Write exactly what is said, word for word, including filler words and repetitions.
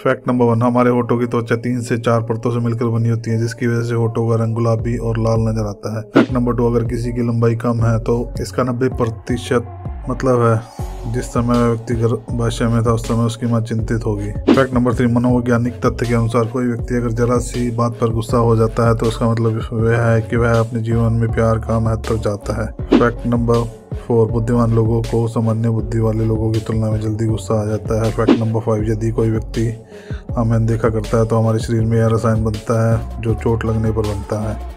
Fact number one, हमारे होठों की त्वचा तीन से चार परतों से मिलकर बनी होती है, जिसकी वजह से होठों का रंग गुलाबी और लाल नजर आता है। फैक्ट नंबर टू, अगर किसी की लंबाई कम है तो इसका नब्बे प्रतिशत मतलब है जिस समय व्यक्ति गर्भाशय में था उस समय उसकी मां चिंतित होगी। फैक्ट नंबर थ्री, मनोवैज्ञानिक तथ्य के अनुसार कोई व्यक्ति अगर जरा सी बात पर गुस्सा हो जाता है तो उसका मतलब वह है कि वह अपने जीवन में प्यार का महत्व चाहता है। फैक्ट नंबर फोर, बुद्धिमान लोगों को सामान्य बुद्धि वाले लोगों की तुलना में जल्दी गुस्सा आ जाता है। फैक्ट नंबर फाइव, यदि कोई व्यक्ति हमें अनदेखा करता है तो हमारे शरीर में यह रसायन बनता है जो चोट लगने पर बनता है।